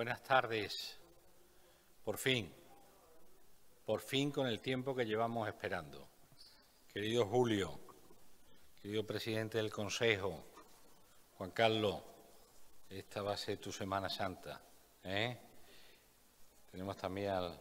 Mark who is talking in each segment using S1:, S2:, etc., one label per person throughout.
S1: Buenas tardes. Por fin con el tiempo que llevamos esperando. Querido Julio, querido presidente del Consejo, Juan Carlos, esta va a ser tu Semana Santa, ¿eh? Tenemos también al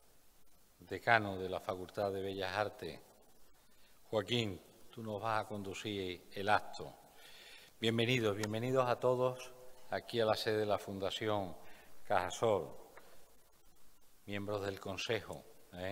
S1: decano de la Facultad de Bellas Artes, Joaquín, tú nos vas a conducir el acto. Bienvenidos a todos aquí a la sede de la Fundación Cajasol, miembros del Consejo,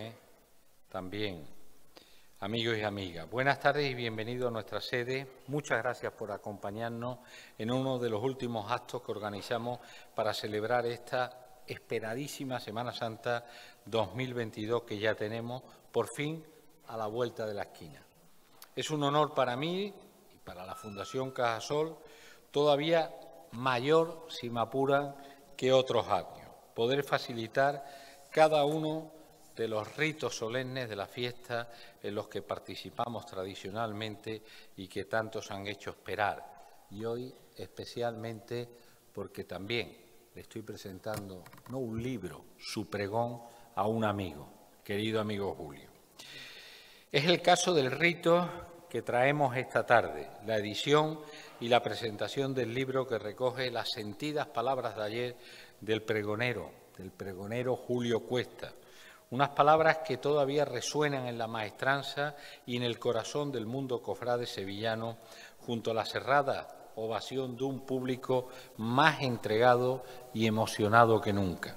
S1: también, amigos y amigas. Buenas tardes y bienvenidos a nuestra sede. Muchas gracias por acompañarnos en uno de los últimos actos que organizamos para celebrar esta esperadísima Semana Santa 2022 que ya tenemos por fin a la vuelta de la esquina. Es un honor para mí y para la Fundación Cajasol, todavía mayor, si me apuran, que otros años, poder facilitar cada uno de los ritos solemnes de la fiesta en los que participamos tradicionalmente y que tantos han hecho esperar. Y hoy especialmente porque también le estoy presentando, no un libro, su pregón a un amigo, querido amigo Julio. Es el caso del rito que traemos esta tarde, la edición y la presentación del libro que recoge las sentidas palabras de ayer del pregonero Julio Cuesta, unas palabras que todavía resuenan en la maestranza y en el corazón del mundo cofrade sevillano, junto a la cerrada ovación de un público más entregado y emocionado que nunca.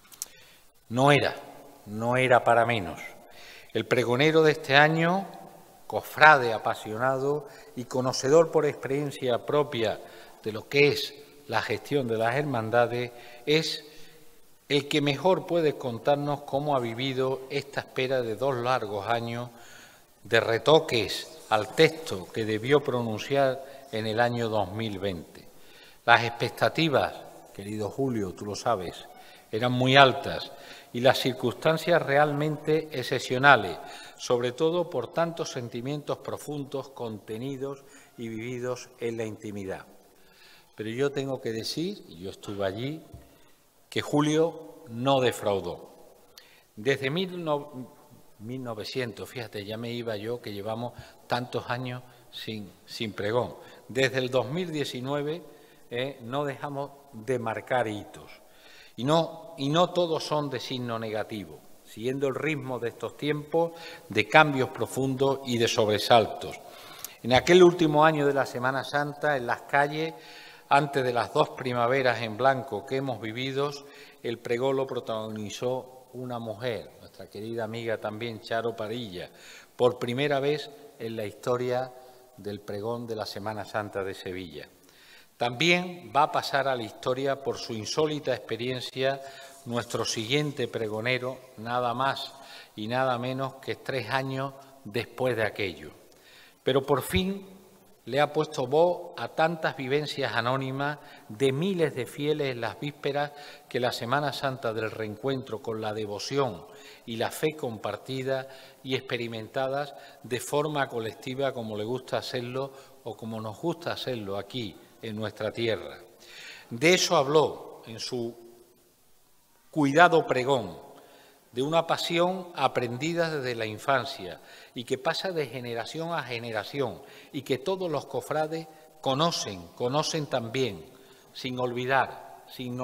S1: No era para menos. El pregonero de este año, cofrade apasionado y conocedor por experiencia propia de lo que es la gestión de las hermandades, es el que mejor puede contarnos cómo ha vivido esta espera de 2 largos años de retoques al texto que debió pronunciar en el año 2020. Las expectativas, querido Julio, tú lo sabes, eran muy altas y las circunstancias realmente excepcionales, sobre todo por tantos sentimientos profundos, contenidos y vividos en la intimidad. Pero yo tengo que decir, y yo estuve allí, que Julio no defraudó. Desde 1900, fíjate, ya me iba yo, que llevamos tantos años sin pregón. Desde el 2019 no dejamos de marcar hitos. Y no todos son de signo negativo, siguiendo el ritmo de estos tiempos de cambios profundos y de sobresaltos. En aquel último año de la Semana Santa, en las calles, antes de las 2 primaveras en blanco que hemos vivido, el pregón lo protagonizó una mujer, nuestra querida amiga también, Charo Parilla, por primera vez en la historia del pregón de la Semana Santa de Sevilla. También va a pasar a la historia por su insólita experiencia nuestro siguiente pregonero, nada más y nada menos que 3 años después de aquello. Pero por fin le ha puesto voz a tantas vivencias anónimas de miles de fieles en las vísperas que la Semana Santa del reencuentro con la devoción y la fe compartida y experimentadas de forma colectiva como le gusta hacerlo o como nos gusta hacerlo aquí en nuestra tierra. De eso habló en su cuidado pregón, de una pasión aprendida desde la infancia y que pasa de generación a generación y que todos los cofrades conocen también, sin olvidar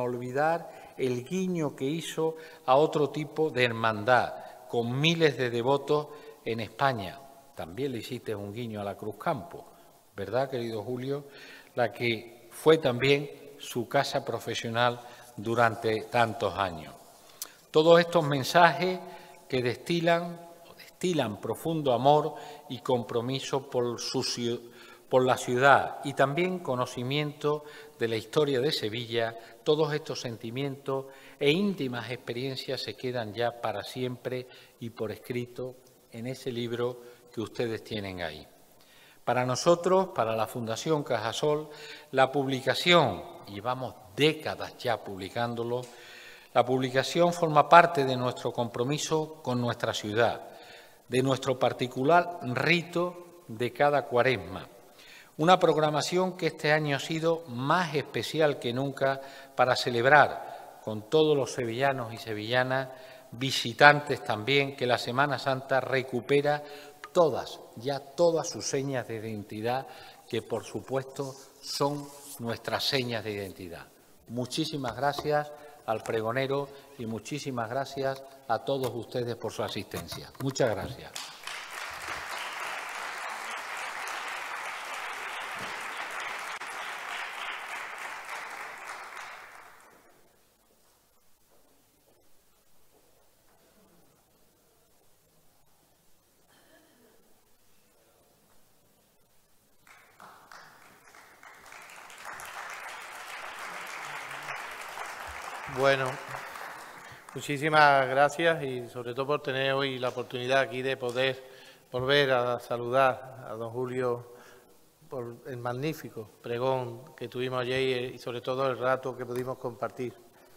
S1: el guiño que hizo a otro tipo de hermandad, con miles de devotos en España. También le hiciste un guiño a la Cruz Campo, ¿verdad, querido Julio? La que fue también su casa profesional durante tantos años. Todos estos mensajes que destilan profundo amor y compromiso por la ciudad y también conocimiento de la historia de Sevilla, todos estos sentimientos e íntimas experiencias se quedan ya para siempre y por escrito en ese libro que ustedes tienen ahí. Para nosotros, para la Fundación Cajasol, la publicación, llevamos décadas ya publicándolo, la publicación forma parte de nuestro compromiso con nuestra ciudad, de nuestro particular rito de cada Cuaresma. Una programación que este año ha sido más especial que nunca para celebrar con todos los sevillanos y sevillanas, visitantes también, que la Semana Santa recupera todas sus señas de identidad, que por supuesto son nuestras señas de identidad. Muchísimas gracias al pregonero y muchísimas gracias a todos ustedes por su asistencia. Muchas gracias.
S2: Bueno, muchísimas gracias y sobre todo por tener hoy la oportunidad aquí de poder volver a saludar a don Julio por el magnífico pregón que tuvimos ayer y sobre todo el rato que pudimos compartir.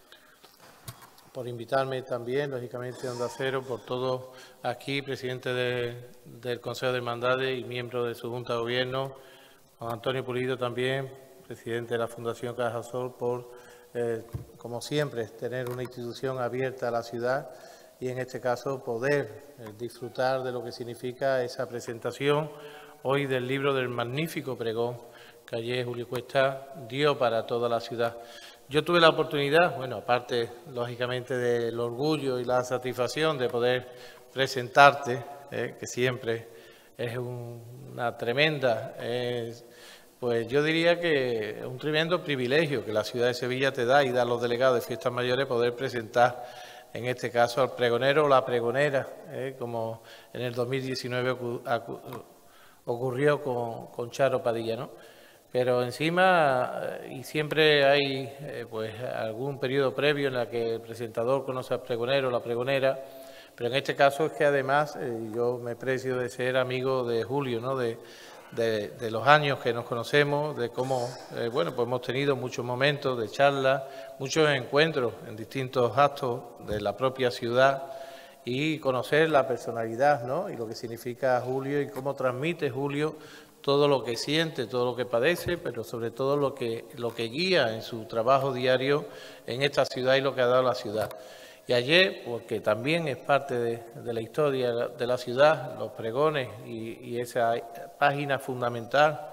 S2: Por invitarme también, lógicamente, a Onda Cero, por todo aquí, presidente del Consejo de Hermandades y miembro de su Junta de Gobierno, don Antonio Pulido también, presidente de la Fundación Cajasol, por como siempre, tener una institución abierta a la ciudad y, en este caso, poder disfrutar de lo que significa esa presentación hoy del libro del magnífico pregón que ayer Julio Cuesta dio para toda la ciudad. Yo tuve la oportunidad, bueno, aparte, lógicamente, del orgullo y la satisfacción de poder presentarte, que siempre es una tremenda... Pues yo diría que es un tremendo privilegio que la ciudad de Sevilla te da y da a los delegados de Fiestas Mayores poder presentar, en este caso, al pregonero o la pregonera, como en el 2019 ocurrió con Charo Padilla, ¿no? Pero encima, y siempre hay pues algún periodo previo en el que el presentador conoce al pregonero o la pregonera, pero en este caso es que además yo me precio de ser amigo de Julio, ¿no? De los años que nos conocemos, de cómo, bueno, pues hemos tenido muchos momentos de charla, muchos encuentros en distintos actos de la propia ciudad y conocer la personalidad, ¿no? Y lo que significa Julio y cómo transmite Julio todo lo que siente, todo lo que padece, pero sobre todo lo que guía en su trabajo diario en esta ciudad y lo que ha dado la ciudad. Y ayer, porque también es parte de la historia de la ciudad, los pregones y esa página fundamental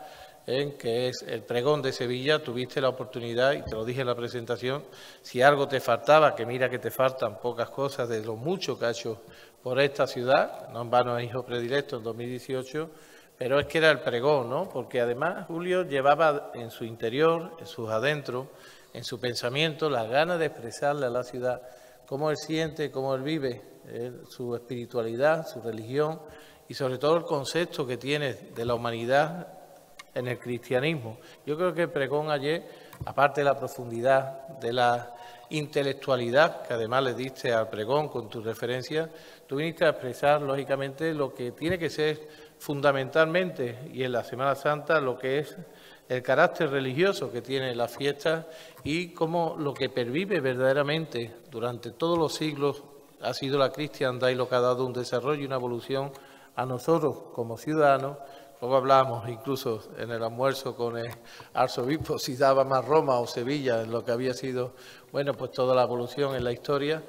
S2: que es el pregón de Sevilla, tuviste la oportunidad, y te lo dije en la presentación, si algo te faltaba, que mira que te faltan pocas cosas de lo mucho que ha hecho por esta ciudad, no en vano es hijo predilecto en 2018, pero es que era el pregón, ¿no? Porque además Julio llevaba en su interior, en sus adentros, en su pensamiento, las ganas de expresarle a la ciudad cómo él siente, cómo él vive, su espiritualidad, su religión y sobre todo el concepto que tiene de la humanidad en el cristianismo. Yo creo que el pregón ayer, aparte de la profundidad, de la intelectualidad que además le diste al pregón con tus referencias, tú viniste a expresar lógicamente lo que tiene que ser fundamentalmente y en la Semana Santa lo que es el carácter religioso que tiene la fiesta y cómo lo que pervive verdaderamente durante todos los siglos ha sido la cristiandad y lo que ha dado un desarrollo y una evolución a nosotros como ciudadanos. Luego hablábamos incluso en el almuerzo con el arzobispo si daba más Roma o Sevilla en lo que había sido, bueno, pues toda la evolución en la historia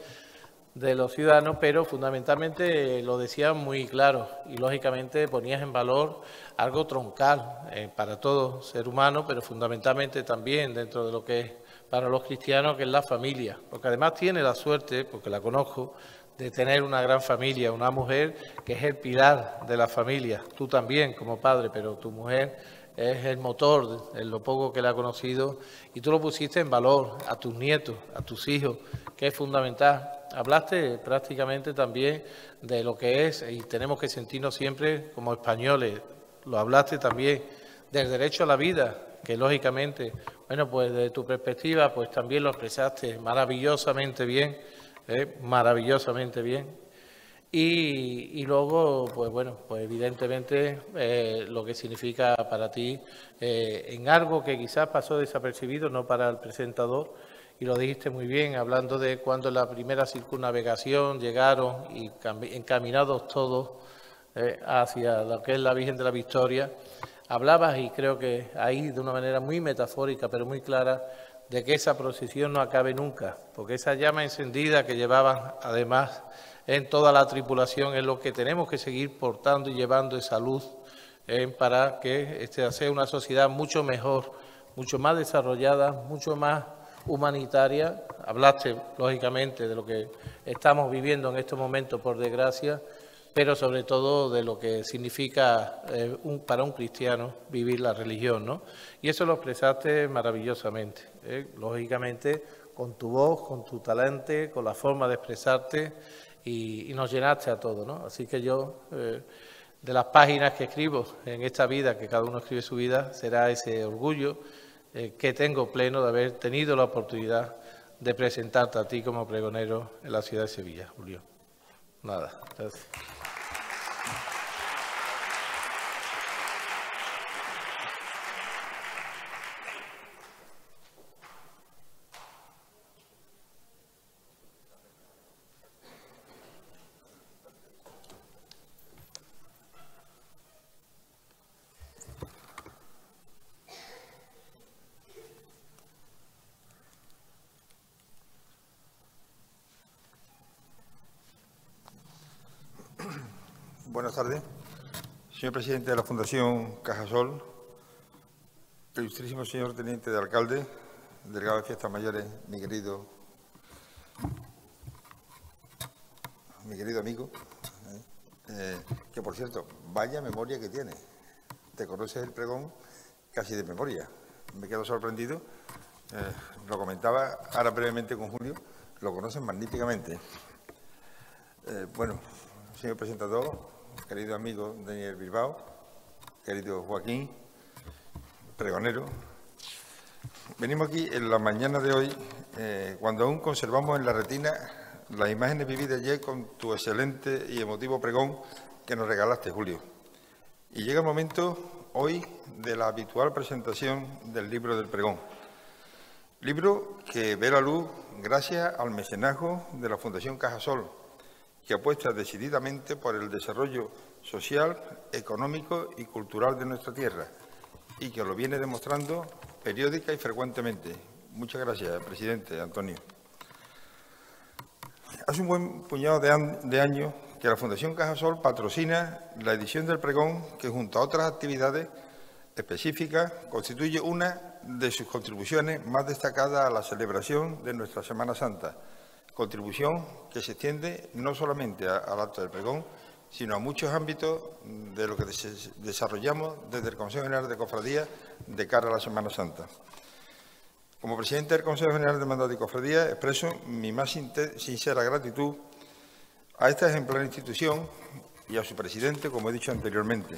S2: de los ciudadanos, pero fundamentalmente lo decías muy claro y lógicamente ponías en valor algo troncal para todo ser humano, pero fundamentalmente también dentro de lo que es para los cristianos, que es la familia, porque además tiene la suerte, porque la conozco, de tener una gran familia, una mujer que es el pilar de la familia, tú también como padre, pero tu mujer es el motor, en lo poco que la ha conocido, y tú lo pusiste en valor a tus nietos, a tus hijos, que es fundamental. Hablaste prácticamente también de lo que es, y tenemos que sentirnos siempre como españoles, lo hablaste también del derecho a la vida, que lógicamente, bueno, pues desde tu perspectiva, pues también lo expresaste maravillosamente bien, maravillosamente bien. Y luego, pues bueno, pues evidentemente lo que significa para ti en algo que quizás pasó desapercibido, no para el presentador, y lo dijiste muy bien, hablando de cuando en la primera circunnavegación llegaron y encaminados todos hacia lo que es la Virgen de la Victoria, hablabas, y creo que ahí de una manera muy metafórica, pero muy clara, de que esa procesión no acabe nunca, porque esa llama encendida que llevaban además en toda la tripulación es lo que tenemos que seguir portando y llevando esa luz para que sea una sociedad mucho mejor, mucho más desarrollada, mucho más humanitaria. Hablaste, lógicamente, de lo que estamos viviendo en estos momentos, por desgracia, pero sobre todo de lo que significa para un cristiano vivir la religión, ¿no? Y eso lo expresaste maravillosamente, lógicamente, con tu voz, con tu talento, con la forma de expresarte y nos llenaste a todos, ¿no? Así que yo, de las páginas que escribo en esta vida, que cada uno escribe su vida, será ese orgullo que tengo pleno de haber tenido la oportunidad de presentarte a ti como pregonero en la ciudad de Sevilla, Julio. Nada, gracias.
S3: Buenas tardes. Señor presidente de la Fundación Cajasol, ilustrísimo señor teniente de alcalde, delegado de Fiestas Mayores, mi querido amigo, que por cierto, vaya memoria que tiene. Te conoces el pregón casi de memoria. Me quedo sorprendido. Lo comentaba ahora brevemente con Julio, lo conocen magníficamente. Bueno, señor presentador, querido amigo Daniel Bilbao, querido Joaquín, pregonero, venimos aquí en la mañana de hoy, cuando aún conservamos en la retina las imágenes vividas ayer con tu excelente y emotivo pregón que nos regalaste, Julio. Y llega el momento hoy de la habitual presentación del libro del pregón. Libro que ve la luz gracias al mecenazgo de la Fundación Cajasol, que apuesta decididamente por el desarrollo social, económico y cultural de nuestra tierra y que lo viene demostrando periódica y frecuentemente. Muchas gracias, presidente Antonio. Hace un buen puñado de años que la Fundación Cajasol patrocina la edición del pregón que, junto a otras actividades específicas, constituye una de sus contribuciones más destacadas a la celebración de nuestra Semana Santa. Contribución que se extiende no solamente al acto del pregón, sino a muchos ámbitos de lo que desarrollamos desde el Consejo General de Cofradías de cara a la Semana Santa. Como presidente del Consejo General de Hermandades y Cofradías, expreso mi más sincera gratitud a esta ejemplar institución y a su presidente, como he dicho anteriormente.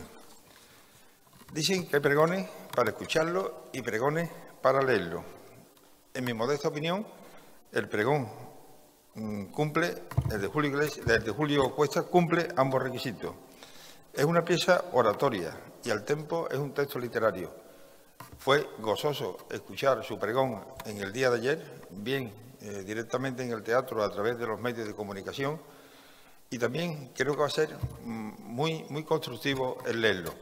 S3: Dicen que hay pregones para escucharlos y pregones para leerlos. En mi modesta opinión, el pregón cumple, el de Julio Cuesta cumple ambos requisitos. Es una pieza oratoria y al tiempo es un texto literario. Fue gozoso escuchar su pregón en el día de ayer, bien directamente en el teatro a través de los medios de comunicación, y también creo que va a ser muy constructivo el leerlo.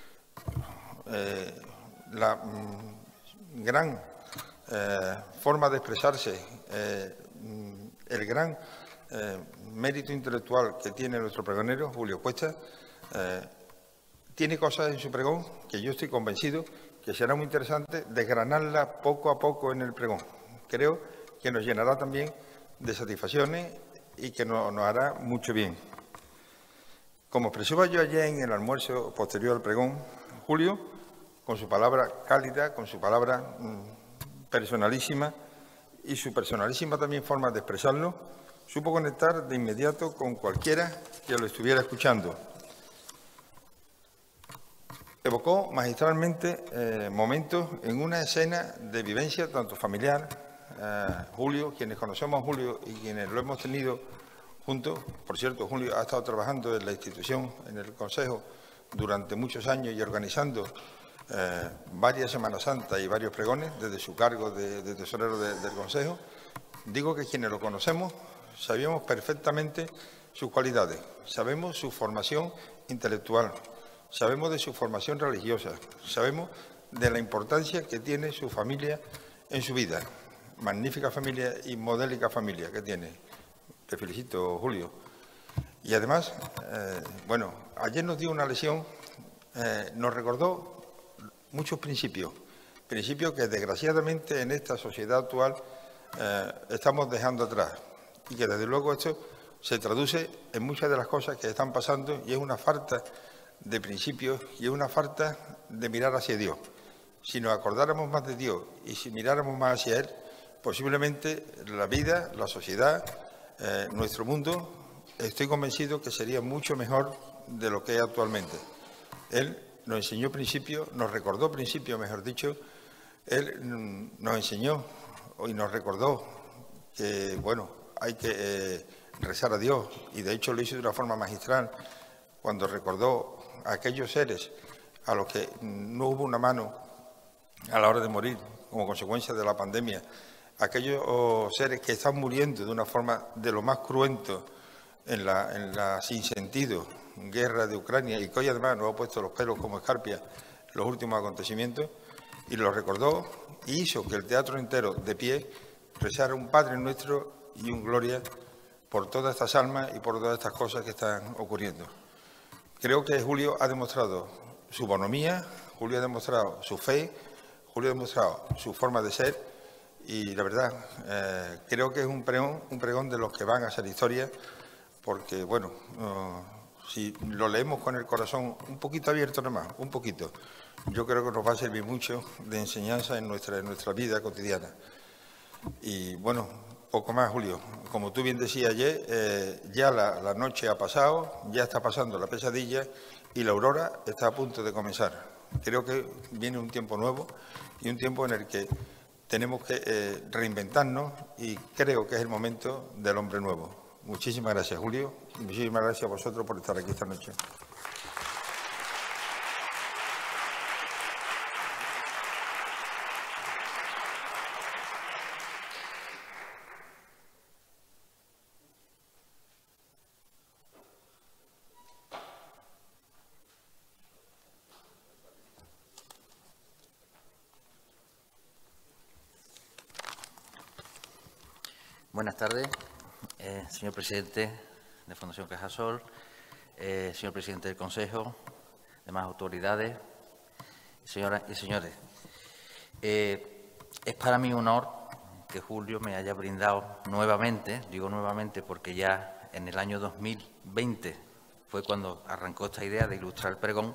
S3: La gran forma de expresarse, el gran mérito intelectual que tiene nuestro pregonero, Julio Cuesta, tiene cosas en su pregón que yo estoy convencido que será muy interesante desgranarlas poco a poco en el pregón. Creo que nos llenará también de satisfacciones y que nos hará mucho bien. Como expresaba yo ayer en el almuerzo posterior al pregón, Julio, con su palabra cálida, con su palabra personalísima y su personalísima también forma de expresarlo, supo conectar de inmediato con cualquiera que lo estuviera escuchando. Evocó magistralmente momentos en una escena de vivencia tanto familiar. Julio, quienes conocemos a Julio y quienes lo hemos tenido juntos, por cierto, Julio ha estado trabajando en la institución, en el Consejo, durante muchos años y organizando varias Semanas Santas y varios pregones desde su cargo de tesorero del Consejo. Digo que quienes lo conocemos sabíamos perfectamente sus cualidades, sabemos su formación intelectual, sabemos de su formación religiosa, sabemos de la importancia que tiene su familia en su vida. Magnífica familia y modélica familia que tiene. Te felicito, Julio. Y además, bueno, ayer nos dio una lección, nos recordó muchos principios que desgraciadamente en esta sociedad actual estamos dejando atrás y que desde luego esto se traduce en muchas de las cosas que están pasando y es una falta de principios y es una falta de mirar hacia Dios. Si nos acordáramos más de Dios y si miráramos más hacia Él, posiblemente la vida, la sociedad, nuestro mundo, estoy convencido que sería mucho mejor de lo que es actualmente. Él nos enseñó principios, nos recordó principios, mejor dicho. Él nos enseñó y nos recordó que, bueno, hay que rezar a Dios, y de hecho lo hizo de una forma magistral cuando recordó a aquellos seres a los que no hubo una mano a la hora de morir como consecuencia de la pandemia, aquellos seres que están muriendo de una forma de lo más cruento en la sinsentido guerra de Ucrania, y que hoy además nos ha puesto los pelos como escarpia los últimos acontecimientos, y lo recordó y hizo que el teatro entero de pie rezara un Padre Nuestro y un Gloria por todas estas almas y por todas estas cosas que están ocurriendo. Creo que Julio ha demostrado su bonomía, Julio ha demostrado su fe, Julio ha demostrado su forma de ser, y la verdad creo que es un pregón de los que van a hacer historia, porque, bueno, si lo leemos con el corazón un poquito abierto nomás, un poquito, yo creo que nos va a servir mucho de enseñanza en nuestra vida cotidiana. Y, bueno, poco más, Julio. Como tú bien decías ayer, ya la noche ha pasado, ya está pasando la pesadilla y la aurora está a punto de comenzar. Creo que viene un tiempo nuevo y un tiempo en el que tenemos que reinventarnos, y creo que es el momento del hombre nuevo. Muchísimas gracias, Julio, y muchísimas gracias a vosotros por estar aquí esta noche.
S4: Buenas tardes, señor presidente de Fundación Cajasol, señor presidente del Consejo, demás autoridades, señoras y señores. Es para mí un honor que Julio me haya brindado nuevamente, digo nuevamente porque ya en el año 2020 fue cuando arrancó esta idea de ilustrar el pregón,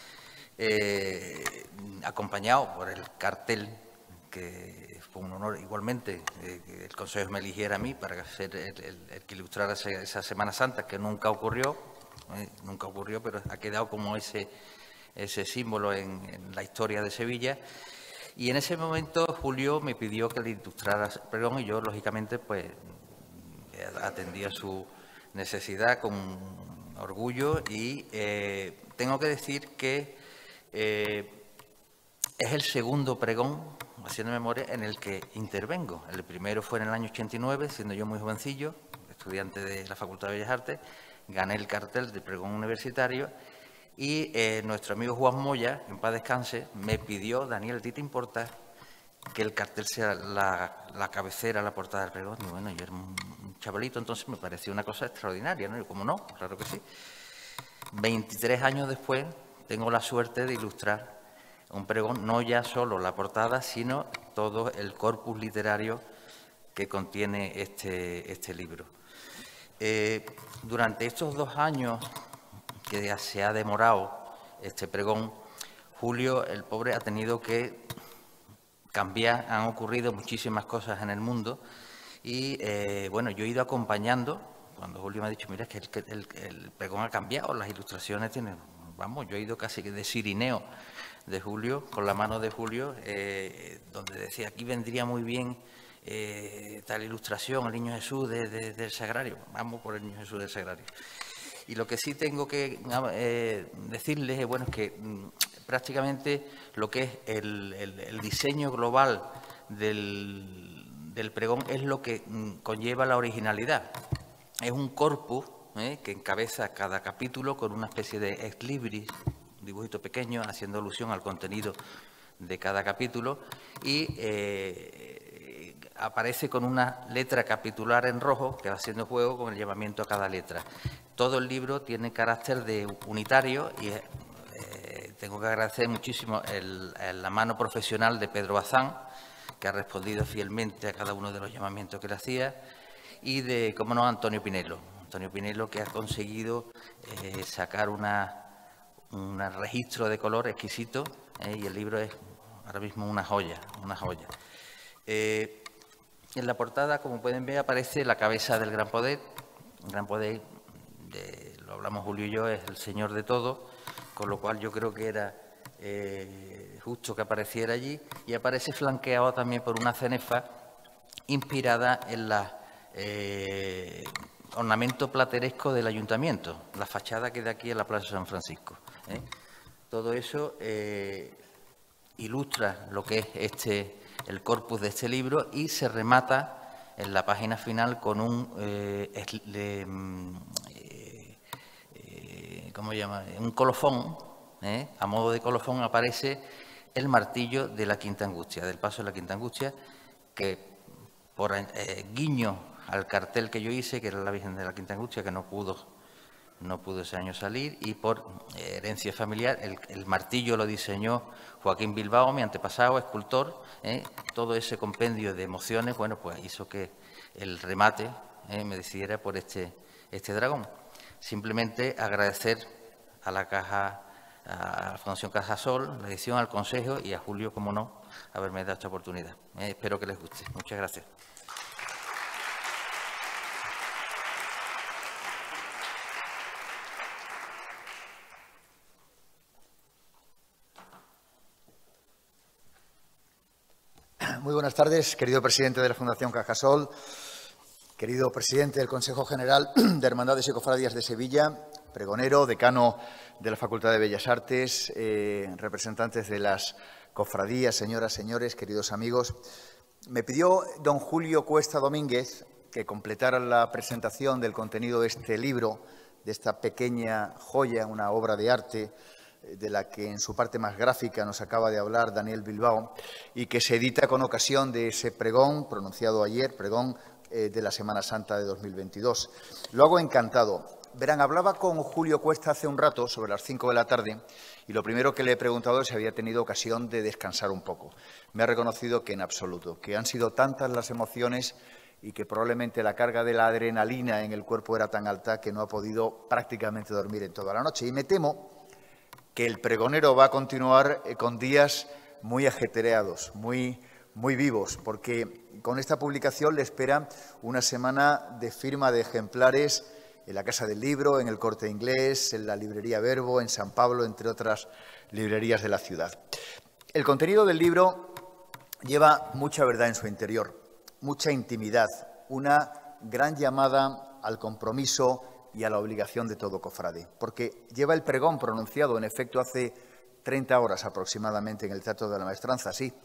S4: acompañado por el cartel, que fue un honor igualmente que el Consejo me eligiera a mí para ser el que ilustrara esa Semana Santa, que nunca ocurrió, pero ha quedado como ese símbolo en la historia de Sevilla. Y en ese momento Julio me pidió que le ilustrara el pregón y yo, lógicamente, pues atendí a su necesidad con orgullo, y tengo que decir que es el segundo pregón, haciendo memoria, en el que intervengo. El primero fue en el año 89, siendo yo muy jovencillo, estudiante de la Facultad de Bellas Artes, gané el cartel de pregón universitario, y nuestro amigo Juan Moya, en paz descanse, me pidió: Daniel, ¿a ti te importa que el cartel sea la cabecera, la portada del pregón? Y bueno, yo era un chavalito, entonces me pareció una cosa extraordinaria, ¿no? Y como no, claro que sí. 23 años después tengo la suerte de ilustrar un pregón, no ya solo la portada, sino todo el corpus literario que contiene este libro. Durante estos 2 años que ya se ha demorado este pregón, Julio, el pobre, ha tenido que cambiar, han ocurrido muchísimas cosas en el mundo, y bueno, yo he ido acompañando. Cuando Julio me ha dicho, mira, es que el pregón ha cambiado, las ilustraciones tienen, vamos, yo he ido casi de sirineo de Julio, con la mano de Julio, donde decía, aquí vendría muy bien tal ilustración, el Niño Jesús del Sagrario, vamos por el Niño Jesús del Sagrario. Y lo que sí tengo que decirles, bueno, es que prácticamente lo que es el diseño global del pregón es lo que conlleva la originalidad. Es un corpus que encabeza cada capítulo con una especie de ex libris, un dibujito pequeño, haciendo alusión al contenido de cada capítulo y aparece con una letra capitular en rojo que va haciendo juego con el llamamiento a cada letra. Todo el libro tiene carácter de unitario y tengo que agradecer muchísimo la mano profesional de Pedro Bazán, que ha respondido fielmente a cada uno de los llamamientos que le hacía, y de, como no, Antonio Pinelo. Antonio Pinelo, que ha conseguido sacar un registro de color exquisito, y el libro es ahora mismo una joya, una joya. En la portada, como pueden ver, aparece la cabeza del Gran Poder. El Gran Poder, lo hablamos Julio y yo, es el señor de todo, con lo cual yo creo que era justo que apareciera allí, y aparece flanqueado también por una cenefa inspirada en la ornamento plateresco del ayuntamiento, la fachada que da aquí en la Plaza San Francisco. Todo eso ilustra lo que es el corpus de este libro y se remata en la página final con un colofón. A modo de colofón aparece el martillo de la Quinta Angustia, del paso de la Quinta Angustia, que por guiño al cartel que yo hice, que era la Virgen de la Quinta Angustia, que no pudo ese año salir, y por herencia familiar, el martillo lo diseñó Joaquín Bilbao, mi antepasado, escultor. Todo ese compendio de emociones, bueno, pues hizo que el remate me decidiera por este dragón. Simplemente agradecer a la Fundación Cajasol, la edición, al Consejo y a Julio, como no, haberme dado esta oportunidad. Espero que les guste. Muchas gracias.
S5: Muy buenas tardes, querido presidente de la Fundación Cajasol, querido presidente del Consejo General de Hermandades y Cofradías de Sevilla, pregonero, decano de la Facultad de Bellas Artes, representantes de las cofradías, señoras, señores, queridos amigos. Me pidió don Julio Cuesta Domínguez que completara la presentación del contenido de este libro, de esta pequeña joya, una obra de arte, de la que en su parte más gráfica nos acaba de hablar Daniel Bilbao, y que se edita con ocasión de ese pregón pronunciado ayer, pregón de la Semana Santa de 2022. Lo hago encantado. Verán, hablaba con Julio Cuesta hace un rato, sobre las 5 de la tarde, y lo primero que le he preguntado es si había tenido ocasión de descansar un poco. Me ha reconocido que en absoluto, que han sido tantas las emociones y que probablemente la carga de la adrenalina en el cuerpo era tan alta que no ha podido prácticamente dormir en toda la noche. Y me temo que el pregonero va a continuar con días muy ajetreados, muy vivos, porque con esta publicación le espera una semana de firma de ejemplares en la Casa del Libro, en el Corte Inglés, en la librería Verbo, en San Pablo, entre otras librerías de la ciudad. El contenido del libro lleva mucha verdad en su interior, mucha intimidad, una gran llamada al compromiso y a la obligación de todo cofrade, porque lleva el pregón pronunciado, en efecto, hace 30 horas aproximadamente en el Teatro de la Maestranza, sí,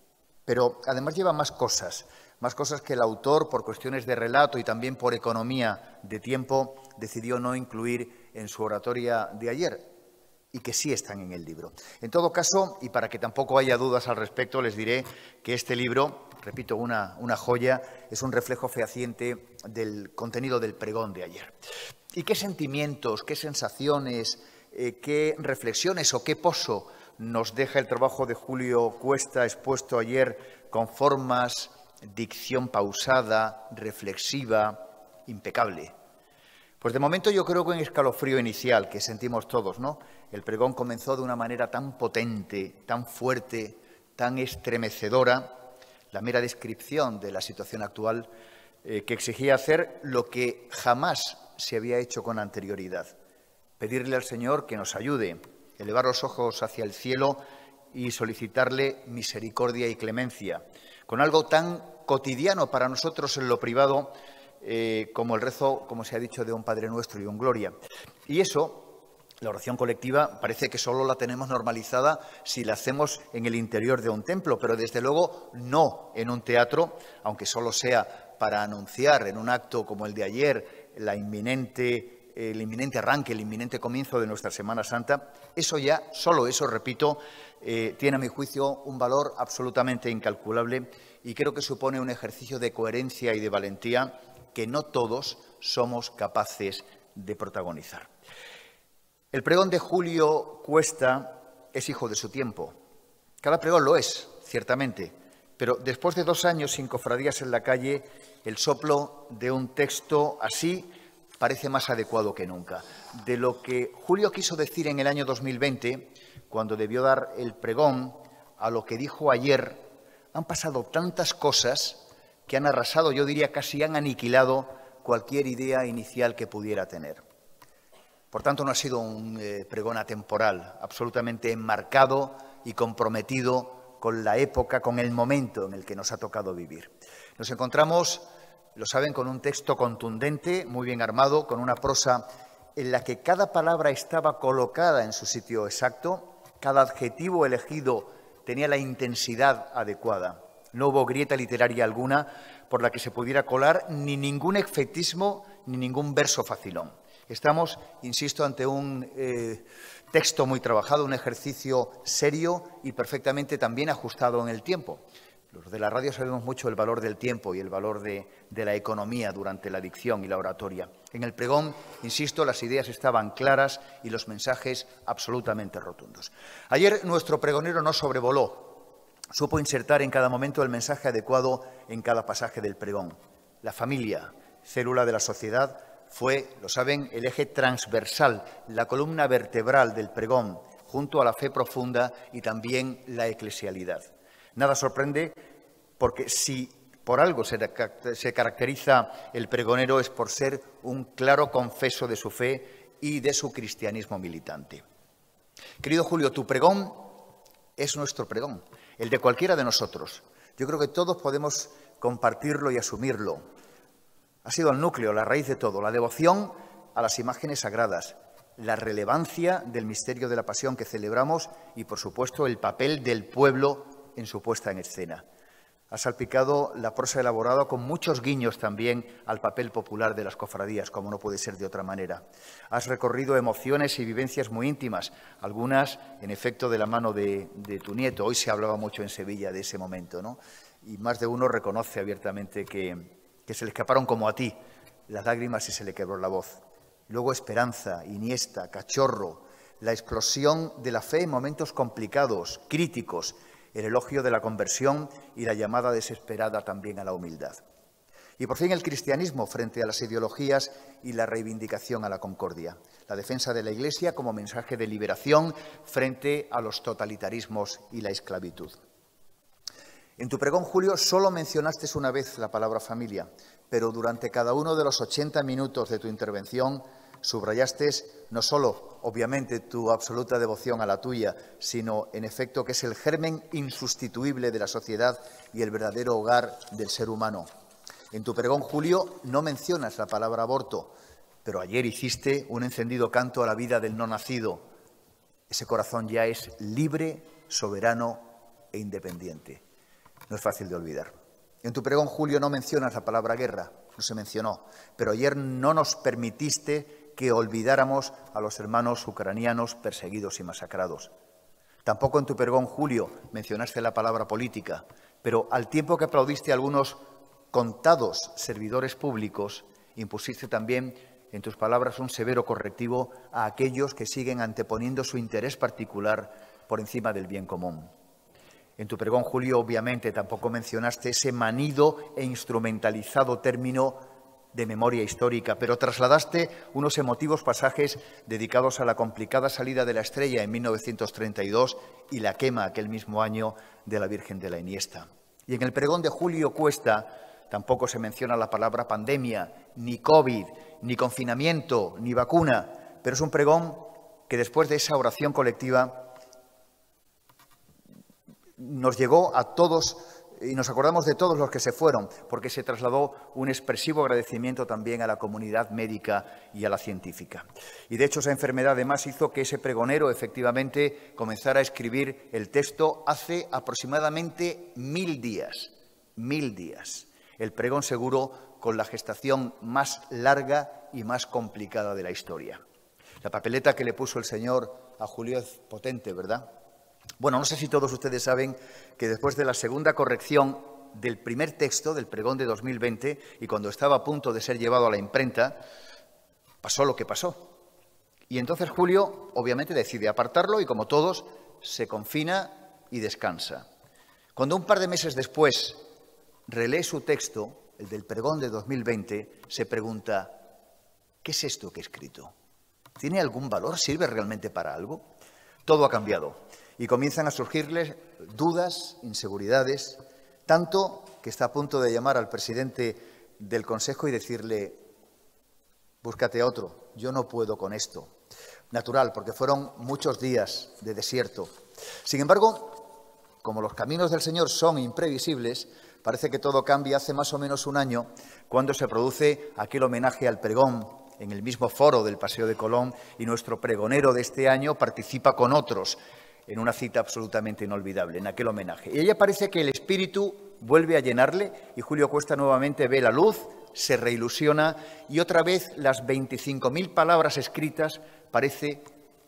S5: pero además lleva más cosas que el autor, por cuestiones de relato y también por economía de tiempo, decidió no incluir en su oratoria de ayer y que sí están en el libro. En todo caso, y para que tampoco haya dudas al respecto, les diré que este libro, repito, una joya, es un reflejo fehaciente del contenido del pregón de ayer. ¿Y qué sentimientos, qué sensaciones, qué reflexiones o qué pozo nos deja el trabajo de Julio Cuesta expuesto ayer con formas, dicción pausada, reflexiva, impecable? Pues de momento yo creo que un escalofrío inicial que sentimos todos, ¿no? El pregón comenzó de una manera tan potente, tan fuerte, tan estremecedora, la mera descripción de la situación actual que exigía hacer lo que jamás se había hecho con anterioridad. Pedirle al Señor que nos ayude, elevar los ojos hacia el cielo y solicitarle misericordia y clemencia, con algo tan cotidiano para nosotros en lo privado como el rezo, como se ha dicho, de un Padre Nuestro y un Gloria. Y eso, la oración colectiva, parece que solo la tenemos normalizada si la hacemos en el interior de un templo, pero desde luego no en un teatro, aunque solo sea para anunciar en un acto como el de ayer la inminente el inminente arranque, el inminente comienzo de nuestra Semana Santa, eso ya, solo eso, repito, tiene a mi juicio un valor absolutamente incalculable y creo que supone un ejercicio de coherencia y de valentía que no todos somos capaces de protagonizar. El pregón de Julio Cuesta es hijo de su tiempo. Cada pregón lo es, ciertamente, pero después de 2 años sin cofradías en la calle, el soplo de un texto así parece más adecuado que nunca. De lo que Julio quiso decir en el año 2020, cuando debió dar el pregón, a lo que dijo ayer, han pasado tantas cosas que han arrasado, yo diría casi han aniquilado cualquier idea inicial que pudiera tener. Por tanto, no ha sido un pregón atemporal, absolutamente enmarcado y comprometido con la época, con el momento en el que nos ha tocado vivir. Nos encontramos, lo saben, con un texto contundente, muy bien armado, con una prosa en la que cada palabra estaba colocada en su sitio exacto, cada adjetivo elegido tenía la intensidad adecuada. No hubo grieta literaria alguna por la que se pudiera colar ni ningún efectismo ni ningún verso facilón. Estamos, insisto, ante un texto muy trabajado, un ejercicio serio y perfectamente también ajustado en el tiempo. Los de la radio sabemos mucho el valor del tiempo y el valor de la economía durante la dicción y la oratoria. En el pregón, insisto, las ideas estaban claras y los mensajes absolutamente rotundos. Ayer nuestro pregonero no sobrevoló, supo insertar en cada momento el mensaje adecuado en cada pasaje del pregón. La familia, célula de la sociedad, fue, lo saben, el eje transversal, la columna vertebral del pregón, junto a la fe profunda y también la eclesialidad. Nada sorprende porque si por algo se caracteriza el pregonero es por ser un claro confeso de su fe y de su cristianismo militante. Querido Julio, tu pregón es nuestro pregón, el de cualquiera de nosotros. Yo creo que todos podemos compartirlo y asumirlo. Ha sido el núcleo, la raíz de todo, la devoción a las imágenes sagradas, la relevancia del misterio de la pasión que celebramos y, por supuesto, el papel del pueblo en su puesta en escena. Ha salpicado la prosa elaborada con muchos guiños también al papel popular de las cofradías, como no puede ser de otra manera. Has recorrido emociones y vivencias muy íntimas, algunas, en efecto, de la mano de tu nieto. Hoy se hablaba mucho en Sevilla de ese momento, ¿no? Y más de uno reconoce abiertamente que se le escaparon como a ti las lágrimas y se le quebró la voz. Luego Esperanza, Iniesta, Cachorro, la explosión de la fe en momentos complicados, críticos, el elogio de la conversión y la llamada desesperada también a la humildad. Y por fin el cristianismo frente a las ideologías y la reivindicación a la concordia. La defensa de la Iglesia como mensaje de liberación frente a los totalitarismos y la esclavitud. En tu pregón, Julio, solo mencionaste una vez la palabra familia, pero durante cada uno de los 80 minutos de tu intervención subrayaste no solo, obviamente, tu absoluta devoción a la tuya, sino, en efecto, que es el germen insustituible de la sociedad y el verdadero hogar del ser humano. En tu pregón, Julio, no mencionas la palabra aborto, pero ayer hiciste un encendido canto a la vida del no nacido. Ese corazón ya es libre, soberano e independiente. No es fácil de olvidar. En tu pregón, Julio, no mencionas la palabra guerra, no se mencionó, pero ayer no nos permitiste que olvidáramos a los hermanos ucranianos perseguidos y masacrados. Tampoco en tu pregón, Julio, mencionaste la palabra política, pero al tiempo que aplaudiste a algunos contados servidores públicos, impusiste también en tus palabras un severo correctivo a aquellos que siguen anteponiendo su interés particular por encima del bien común. En tu pregón, Julio, obviamente tampoco mencionaste ese manido e instrumentalizado término de memoria histórica, pero trasladaste unos emotivos pasajes dedicados a la complicada salida de la Estrella en 1932 y la quema aquel mismo año de la Virgen de la Iniesta. Y en el pregón de Julio Cuesta tampoco se menciona la palabra pandemia, ni COVID, ni confinamiento, ni vacuna, pero es un pregón que después de esa oración colectiva nos llegó a todos y nos acordamos de todos los que se fueron, porque se trasladó un expresivo agradecimiento también a la comunidad médica y a la científica. Y de hecho esa enfermedad además hizo que ese pregonero efectivamente comenzara a escribir el texto hace aproximadamente 1000 días. 1000 días. el pregón seguro con la gestación más larga y más complicada de la historia. La papeleta que le puso el señor a Julio es potente, ¿verdad? Bueno, no sé si todos ustedes saben que después de la segunda corrección del primer texto del pregón de 2020 y cuando estaba a punto de ser llevado a la imprenta, pasó lo que pasó. Y entonces Julio, obviamente, decide apartarlo y, como todos, se confina y descansa. Cuando un par de meses después relee su texto, el del pregón de 2020, se pregunta, ¿qué es esto que he escrito? ¿Tiene algún valor? ¿Sirve realmente para algo? Todo ha cambiado y comienzan a surgirles dudas, inseguridades, tanto que está a punto de llamar al presidente del Consejo y decirle, búscate a otro, yo no puedo con esto. Natural, porque fueron muchos días de desierto. Sin embargo, como los caminos del Señor son imprevisibles, parece que todo cambia hace más o menos un año, cuando se produce aquel homenaje al pregón en el mismo foro del Paseo de Colón y nuestro pregonero de este año participa con otros en una cita absolutamente inolvidable, en aquel homenaje. Y ella parece que el espíritu vuelve a llenarle y Julio Cuesta nuevamente ve la luz, se reilusiona y otra vez las 25.000 palabras escritas parece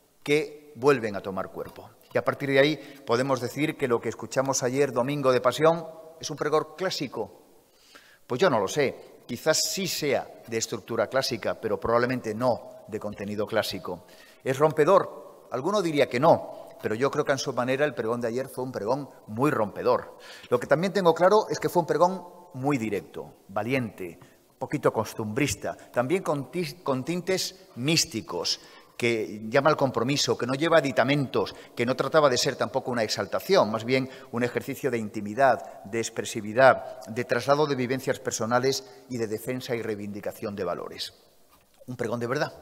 S5: que vuelven a tomar cuerpo. Y a partir de ahí podemos decir que lo que escuchamos ayer, Domingo de Pasión, es un pregón clásico. Pues yo no lo sé, quizás sí sea de estructura clásica, pero probablemente no de contenido clásico. ¿Es rompedor? Alguno diría que no, pero yo creo que en su manera el pregón de ayer fue un pregón muy rompedor. Lo que también tengo claro es que fue un pregón muy directo, valiente, un poquito costumbrista, también con tintes místicos, que llama al compromiso, que no lleva aditamentos, que no trataba de ser tampoco una exaltación, más bien un ejercicio de intimidad, de expresividad, de traslado de vivencias personales y de defensa y reivindicación de valores. Un pregón de verdad.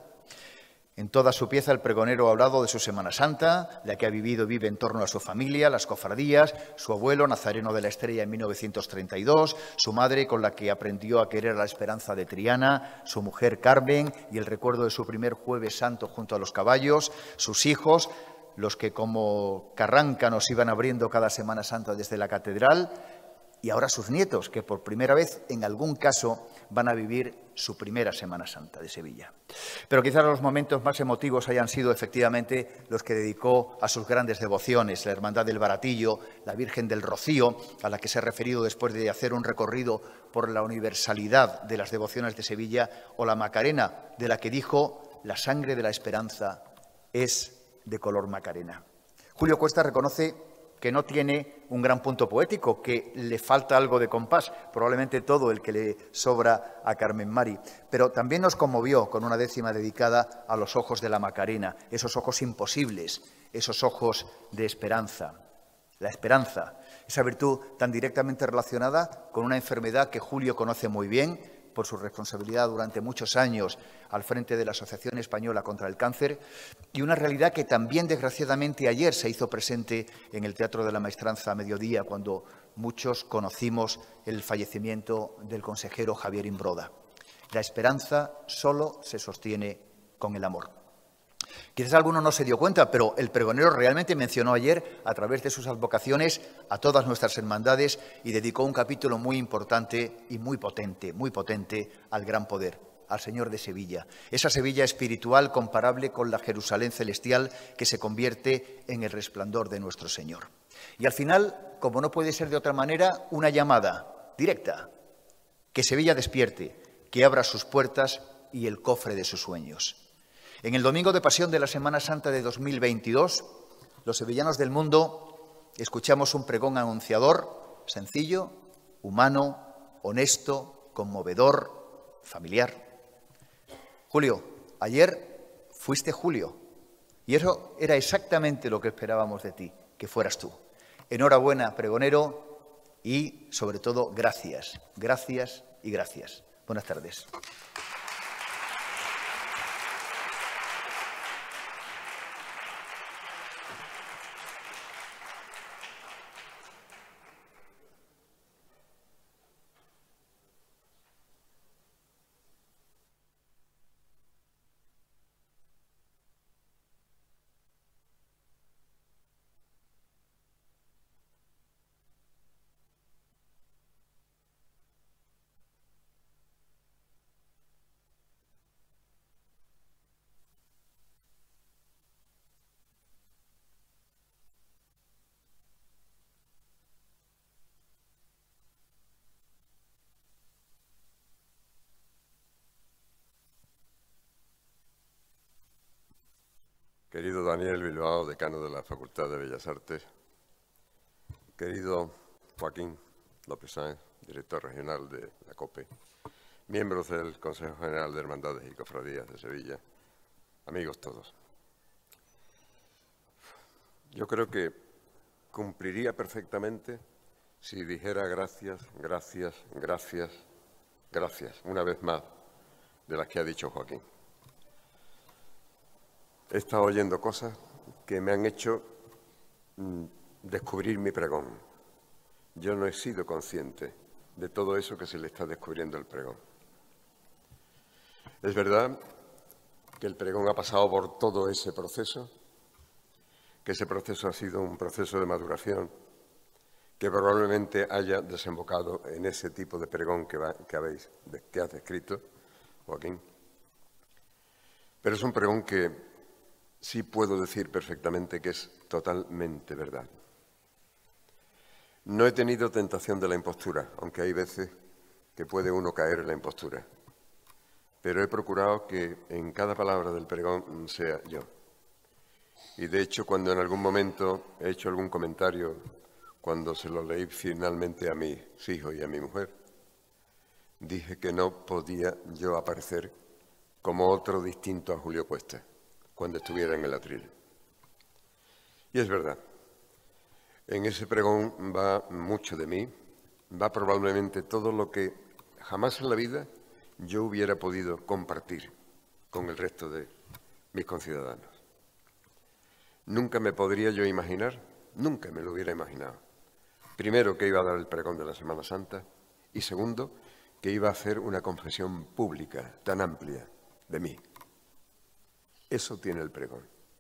S5: En toda su pieza el pregonero ha hablado de su Semana Santa, la que ha vivido y vive en torno a su familia, las cofradías, su abuelo Nazareno de la Estrella en 1932, su madre con la que aprendió a querer la esperanza de Triana, su mujer Carmen y el recuerdo de su primer Jueves Santo junto a los caballos, sus hijos, los que como carráncanos iban abriendo cada Semana Santa desde la catedral, y ahora sus nietos, que por primera vez, en algún caso, van a vivir su primera Semana Santa de Sevilla. Pero quizás los momentos más emotivos hayan sido efectivamente los que dedicó a sus grandes devociones, la Hermandad del Baratillo, la Virgen del Rocío, a la que se ha referido después de hacer un recorrido por la universalidad de las devociones de Sevilla, o la Macarena, de la que dijo, la sangre de la esperanza es de color Macarena. Julio Cuesta reconoce que no tiene un gran punto poético, que le falta algo de compás, probablemente todo el que le sobra a Carmen Mari, pero también nos conmovió con una décima dedicada a los ojos de la Macarena, esos ojos imposibles, esos ojos de esperanza. La esperanza, esa virtud tan directamente relacionada con una enfermedad que Julio conoce muy bien, por su responsabilidad durante muchos años al frente de la Asociación Española contra el Cáncer, y una realidad que también, desgraciadamente, ayer se hizo presente en el Teatro de la Maestranza a mediodía, cuando muchos conocimos el fallecimiento del consejero Javier Imbroda. La esperanza solo se sostiene con el amor. Quizás alguno no se dio cuenta, pero el pregonero realmente mencionó ayer, a través de sus advocaciones, a todas nuestras hermandades y dedicó un capítulo muy importante y muy potente al gran poder, al Señor de Sevilla. Esa Sevilla espiritual comparable con la Jerusalén celestial que se convierte en el resplandor de nuestro Señor. Y al final, como no puede ser de otra manera, una llamada directa, que Sevilla despierte, que abra sus puertas y el cofre de sus sueños. En el Domingo de Pasión de la Semana Santa de 2022, los sevillanos del mundo escuchamos un pregón anunciador, sencillo, humano, honesto, conmovedor, familiar. Julio, ayer fuiste Julio, y eso era exactamente lo que esperábamos de ti, que fueras tú. Enhorabuena, pregonero, y sobre todo, gracias, gracias y gracias. Buenas tardes.
S6: Querido Daniel Bilbao, decano de la Facultad de Bellas Artes, querido Joaquín López Sáenz, director regional de la COPE, miembros del Consejo General de Hermandades y Cofradías de Sevilla, amigos todos. Yo creo que cumpliría perfectamente si dijera gracias, gracias, gracias, gracias, una vez más, de las que ha dicho Joaquín. He estado oyendo cosas que me han hecho descubrir mi pregón. Yo no he sido consciente de todo eso que se le está descubriendo al pregón. Es verdad que el pregón ha pasado por todo ese proceso, que ese proceso ha sido un proceso de maduración, que probablemente haya desembocado en ese tipo de pregón que has descrito, Joaquín. Pero es un pregón que sí puedo decir perfectamente que es totalmente verdad. No he tenido tentación de la impostura, aunque hay veces que puede uno caer en la impostura. Pero he procurado que en cada palabra del pregón sea yo. Y de hecho, cuando en algún momento he hecho algún comentario, cuando se lo leí finalmente a mis hijos y a mi mujer, dije que no podía yo aparecer como otro distinto a Julio Cuesta cuando estuviera en el atril. Y es verdad, en ese pregón va mucho de mí, va probablemente todo lo que jamás en la vida yo hubiera podido compartir con el resto de mis conciudadanos. Nunca me podría yo imaginar, nunca me lo hubiera imaginado, primero, que iba a dar el pregón de la Semana Santa y segundo, que iba a hacer una confesión pública tan amplia de mí. Eso tiene el pregón.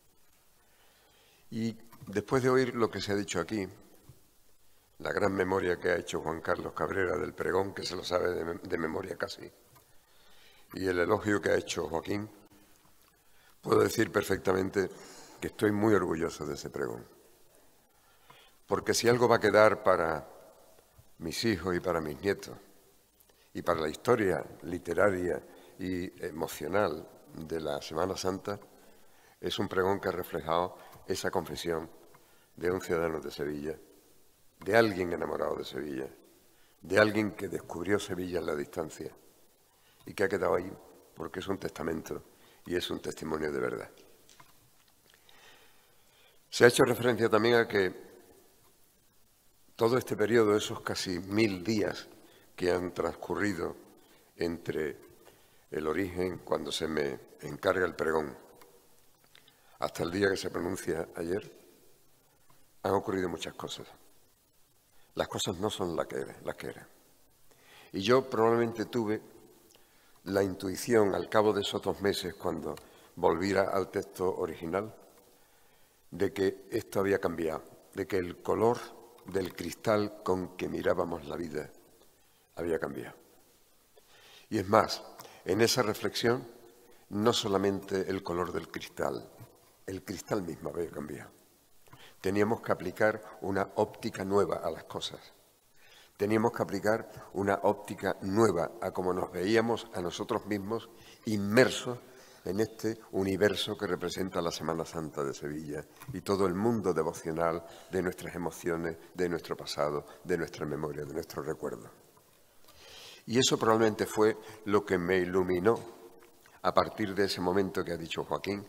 S6: Y después de oír lo que se ha dicho aquí, la gran memoria que ha hecho Juan Carlos Cabrera del pregón, que se lo sabe de memoria casi, y el elogio que ha hecho Joaquín, puedo decir perfectamente que estoy muy orgulloso de ese pregón. Porque si algo va a quedar para mis hijos y para mis nietos, y para la historia literaria y emocional de la Semana Santa, es un pregón que ha reflejado esa confesión de un ciudadano de Sevilla, de alguien enamorado de Sevilla, de alguien que descubrió Sevilla en la distancia y que ha quedado ahí porque es un testamento y es un testimonio de verdad. Se ha hecho referencia también a que todo este periodo, esos casi 1000 días que han transcurrido entre el origen, cuando se me encarga el pregón, hasta el día que se pronuncia ayer, han ocurrido muchas cosas. Las cosas no son las que eran. Y yo probablemente tuve la intuición al cabo de esos 2 meses, cuando volviera al texto original, de que esto había cambiado, de que el color del cristal con que mirábamos la vida había cambiado. Y es más, en esa reflexión, no solamente el color del cristal, el cristal mismo había cambiado. Teníamos que aplicar una óptica nueva a las cosas. Teníamos que aplicar una óptica nueva a cómo nos veíamos a nosotros mismos inmersos en este universo que representa la Semana Santa de Sevilla y todo el mundo devocional de nuestras emociones, de nuestro pasado, de nuestra memoria, de nuestro recuerdo. Y eso probablemente fue lo que me iluminó a partir de ese momento que ha dicho Joaquín,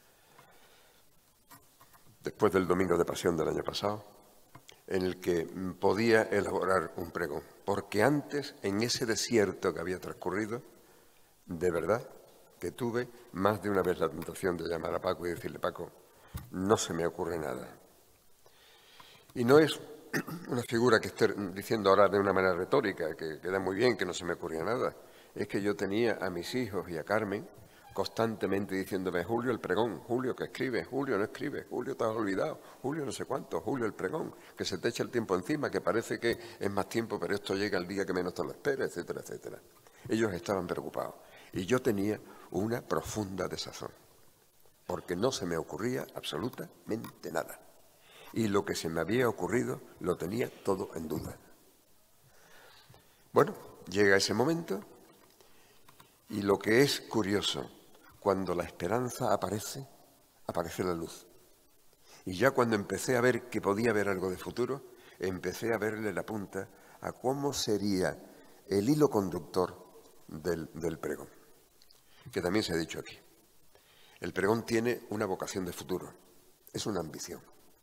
S6: después del Domingo de Pasión del año pasado, en el que podía elaborar un pregón. Porque antes, en ese desierto que había transcurrido, de verdad que tuve más de una vez la tentación de llamar a Paco y decirle: Paco, no se me ocurre nada. Y no es una figura que esté diciendo ahora de una manera retórica, que queda muy bien, que no se me ocurría nada. Es que yo tenía a mis hijos y a Carmen constantemente diciéndome: Julio, el pregón, Julio, que escribe, Julio, no escribe, Julio, te has olvidado, Julio, no sé cuánto, Julio, el pregón, que se te echa el tiempo encima, que parece que es más tiempo, pero esto llega el día que menos te lo esperas, etcétera, etcétera. Ellos estaban preocupados y yo tenía una profunda desazón, porque no se me ocurría absolutamente nada. Y lo que se me había ocurrido lo tenía todo en duda. Bueno, llega ese momento y lo que es curioso, cuando la esperanza aparece, aparece la luz. Y ya cuando empecé a ver que podía haber algo de futuro, empecé a verle la punta a cómo sería el hilo conductor del pregón, que también se ha dicho aquí. El pregón tiene una vocación de futuro, es una ambición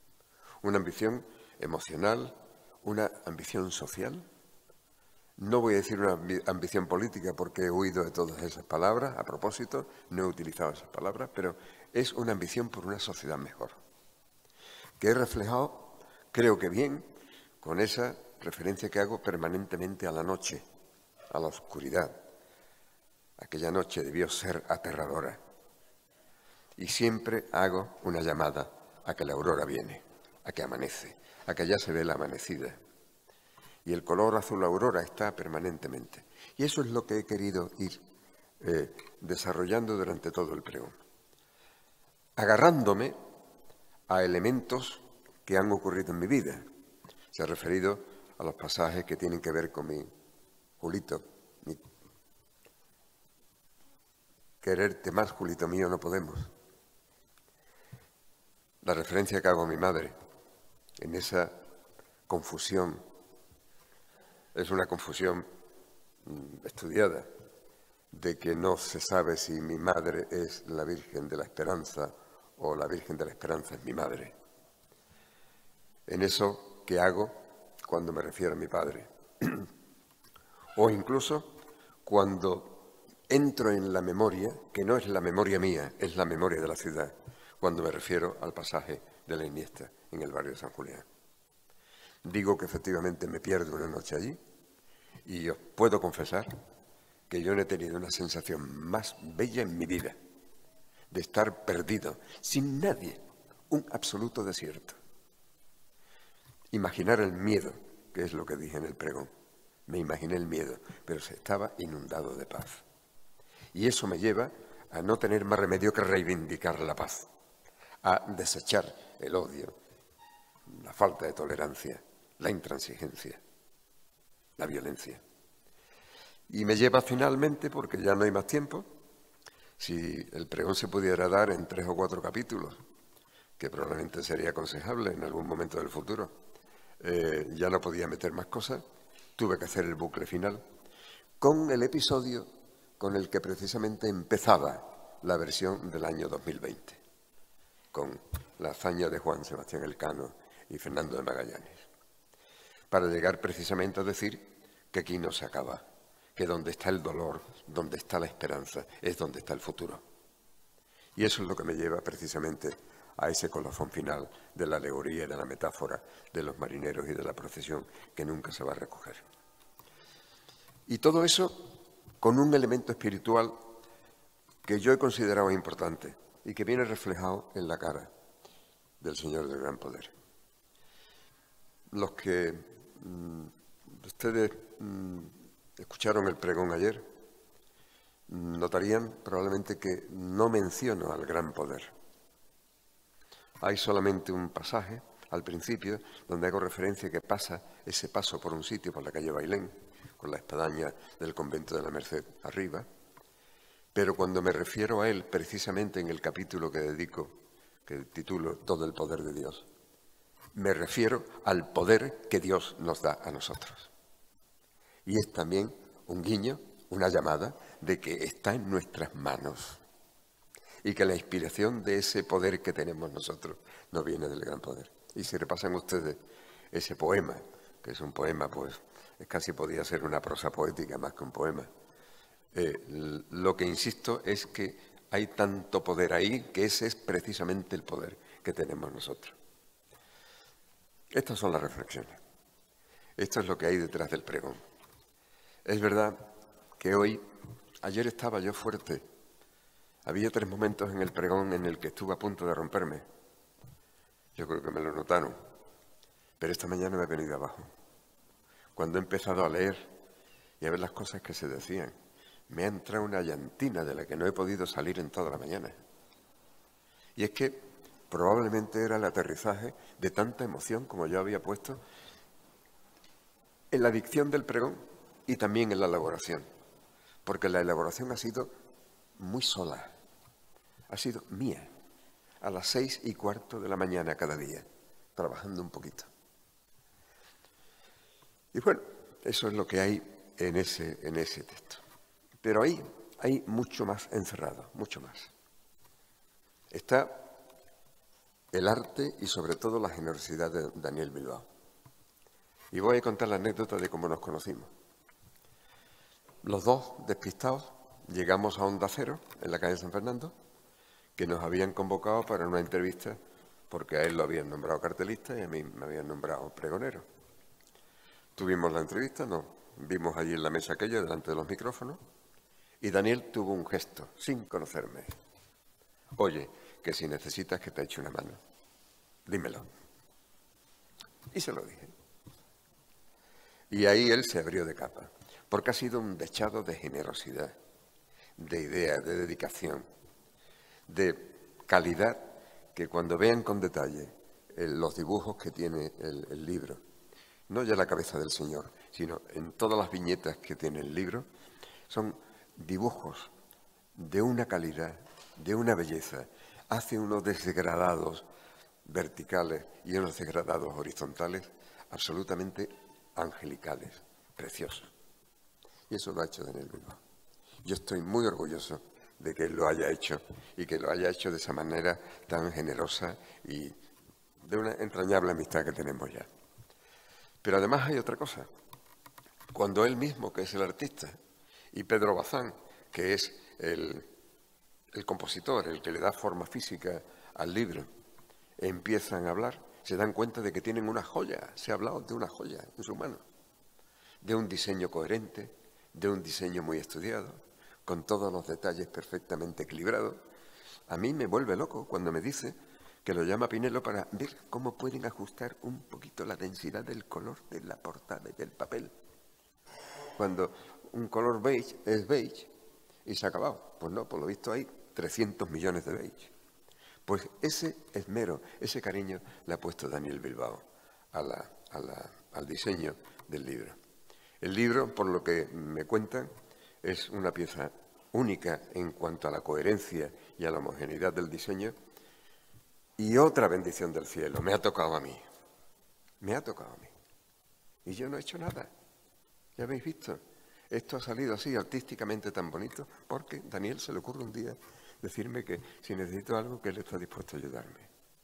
S6: emocional, una ambición social. No voy a decir una ambición política porque he huido de todas esas palabras, a propósito, no he utilizado esas palabras, pero es una ambición por una sociedad mejor, que he reflejado, creo que bien, con esa referencia que hago permanentemente a la noche, a la oscuridad. Aquella noche debió ser aterradora. Y siempre hago una llamada a que la aurora viene, a que amanece, a que ya se ve la amanecida. Y el color azul aurora está permanentemente. Y eso es lo que he querido ir desarrollando durante todo el pregón, agarrándome a elementos que han ocurrido en mi vida. Se ha referido a los pasajes que tienen que ver con mi Julito. Quererte más, Julito mío, no podemos. La referencia que hago a mi madre en esa confusión es una confusión estudiada, de que no se sabe si mi madre es la Virgen de la Esperanza o la Virgen de la Esperanza es mi madre. En eso que hago cuando me refiero a mi padre. O incluso cuando entro en la memoria, que no es la memoria mía, es la memoria de la ciudad, cuando me refiero al pasaje de la Iniesta en el barrio de San Julián. Digo que efectivamente me pierdo una noche allí y os puedo confesar que yo no he tenido una sensación más bella en mi vida de estar perdido, sin nadie, un absoluto desierto. Imaginar el miedo, que es lo que dije en el pregón. Me imaginé el miedo, pero se estaba inundado de paz. Y eso me lleva a no tener más remedio que reivindicar la paz, a desechar el odio, la falta de tolerancia, la intransigencia, la violencia. Y me lleva finalmente, porque ya no hay más tiempo, si el pregón se pudiera dar en 3 o 4 capítulos, que probablemente sería aconsejable en algún momento del futuro, ya no podía meter más cosas, tuve que hacer el bucle final, con el episodio con el que precisamente empezaba la versión del año 2020, con la hazaña de Juan Sebastián Elcano y Fernando de Magallanes, para llegar precisamente a decir que aquí no se acaba, que donde está el dolor, donde está la esperanza, es donde está el futuro. Y eso es lo que me lleva precisamente a ese colofón final de la alegoría y de la metáfora de los marineros y de la procesión que nunca se va a recoger. Y todo eso con un elemento espiritual que yo he considerado importante y que viene reflejado en la cara del Señor del Gran Poder. Los que ustedes escucharon el pregón ayer notarían probablemente que no menciono al Gran Poder. Hay solamente un pasaje al principio donde hago referencia a que pasa ese paso por un sitio, por la calle Bailén, con la espadaña del convento de la Merced arriba, pero cuando me refiero a él precisamente en el capítulo que titulo Todo el poder de Dios, me refiero al poder que Dios nos da a nosotros. Y es también un guiño, una llamada de que está en nuestras manos y que la inspiración de ese poder que tenemos nosotros no viene del gran poder. Y si repasan ustedes ese poema, que es un poema, pues casi podía ser una prosa poética más que un poema, lo que insisto es que hay tanto poder ahí que ese es precisamente el poder que tenemos nosotros. Estas son las reflexiones. Esto es lo que hay detrás del pregón. Es verdad que ayer estaba yo fuerte. Había 3 momentos en el pregón en el que estuve a punto de romperme. Yo creo que me lo notaron. Pero esta mañana me he venido abajo. Cuando he empezado a leer y a ver las cosas que se decían, me ha entrado una llantina de la que no he podido salir en toda la mañana. Y es que probablemente era el aterrizaje de tanta emoción como yo había puesto en la dicción del pregón y también en la elaboración. Porque la elaboración ha sido muy sola, ha sido mía, a las 6:15 de la mañana cada día, trabajando un poquito. Y bueno, eso es lo que hay en ese texto. Pero ahí hay mucho más encerrado, mucho más. Está el arte y sobre todo la generosidad de Daniel Bilbao. Y voy a contar la anécdota de cómo nos conocimos. Los dos, despistados, llegamos a Onda Cero, en la calle San Fernando, que nos habían convocado para una entrevista, porque a él lo habían nombrado cartelista y a mí me habían nombrado pregonero. Tuvimos la entrevista, nos vimos allí en la mesa aquella, delante de los micrófonos, y Daniel tuvo un gesto, sin conocerme. Oye, que si necesitas que te eche una mano, dímelo. Y se lo dije. Y ahí él se abrió de capa, porque ha sido un dechado de generosidad, de ideas, de dedicación, de calidad, que cuando vean con detalle los dibujos que tiene el libro, no ya la cabeza del Señor, sino en todas las viñetas que tiene el libro, son dibujos de una calidad, de una belleza. Hace unos desgradados verticales y unos desgradados horizontales absolutamente angelicales, preciosos. Y eso lo ha hecho Daniel Bilbao. Yo estoy muy orgulloso de que él lo haya hecho y que lo haya hecho de esa manera tan generosa y de una entrañable amistad que tenemos ya. Pero además hay otra cosa. Cuando él mismo, que es el artista, y Pedro Bazán, que es el compositor, el que le da forma física al libro, empiezan a hablar, se dan cuenta de que tienen una joya. Se ha hablado de una joya en su mano, de un diseño coherente, de un diseño muy estudiado, con todos los detalles perfectamente equilibrados. A mí me vuelve loco cuando me dice que lo llama Pinelo para ver cómo pueden ajustar un poquito la densidad del color de la portada y del papel. Cuando un color beige es beige y se ha acabado. Pues no, por lo visto hay 300 millones de beige. Pues ese esmero, ese cariño le ha puesto Daniel Bilbao al diseño del libro. El libro, por lo que me cuentan, es una pieza única en cuanto a la coherencia y a la homogeneidad del diseño. Y otra bendición del cielo, me ha tocado a mí. Me ha tocado a mí. Y yo no he hecho nada. Ya habéis visto. Esto ha salido así, artísticamente tan bonito, porque Daniel se le ocurre un día decirme que si necesito algo, que él está dispuesto a ayudarme.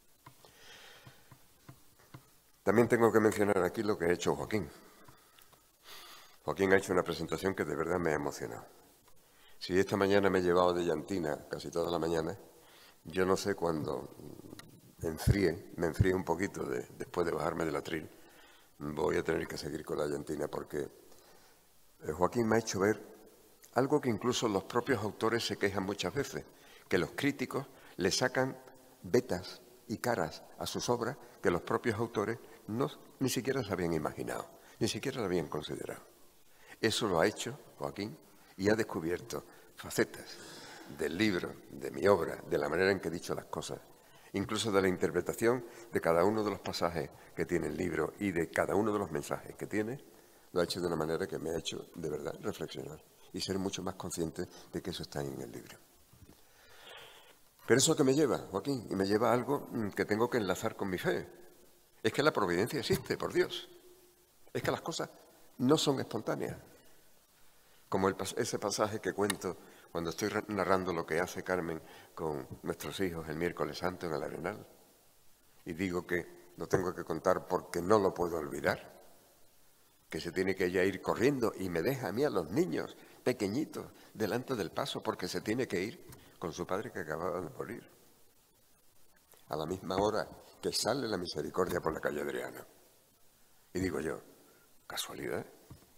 S6: También tengo que mencionar aquí lo que ha hecho Joaquín. Joaquín ha hecho una presentación que de verdad me ha emocionado. Si esta mañana me he llevado de llantina casi toda la mañana, yo no sé cuándo me enfríe un poquito después de bajarme del atril, voy a tener que seguir con la llantina porque Joaquín me ha hecho ver algo que incluso los propios autores se quejan muchas veces, que los críticos le sacan vetas y caras a sus obras que los propios autores ni siquiera se habían imaginado, ni siquiera lo habían considerado. Eso lo ha hecho Joaquín y ha descubierto facetas del libro, de mi obra, de la manera en que he dicho las cosas, incluso de la interpretación de cada uno de los pasajes que tiene el libro y de cada uno de los mensajes que tiene, lo ha hecho de una manera que me ha hecho de verdad reflexionar y ser mucho más consciente de que eso está en el libro. Pero eso que me lleva, Joaquín, y me lleva a algo que tengo que enlazar con mi fe, es que la providencia existe, por Dios. Es que las cosas no son espontáneas. Como ese pasaje que cuento cuando estoy narrando lo que hace Carmen con nuestros hijos el miércoles santo en el Arenal. Y digo que lo tengo que contar porque no lo puedo olvidar. Que se tiene que ella ir corriendo y me deja a mí a los niños pequeñitos delante del paso porque se tiene que ir con su padre que acababa de morir. A la misma hora que sale la misericordia por la calle Adriana. Y digo yo, ¿casualidad?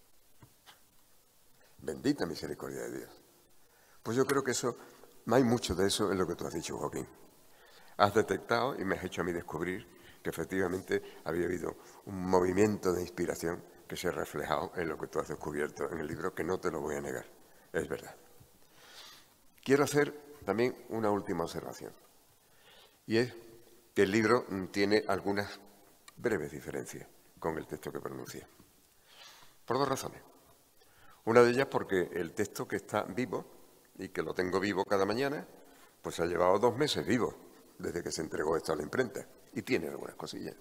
S6: Bendita misericordia de Dios. Pues yo creo que hay mucho de eso en lo que tú has dicho, Joaquín. Has detectado y me has hecho a mí descubrir que efectivamente había habido un movimiento de inspiración que se ha reflejado en lo que tú has descubierto en el libro, que no te lo voy a negar, es verdad. Quiero hacer también una última observación, y es que el libro tiene algunas breves diferencias con el texto que pronuncié, por dos razones. Una de ellas porque el texto que está vivo, y que lo tengo vivo cada mañana, pues ha llevado 2 meses vivo. desde que se entregó esto a la imprenta. Y tiene algunas cosillas.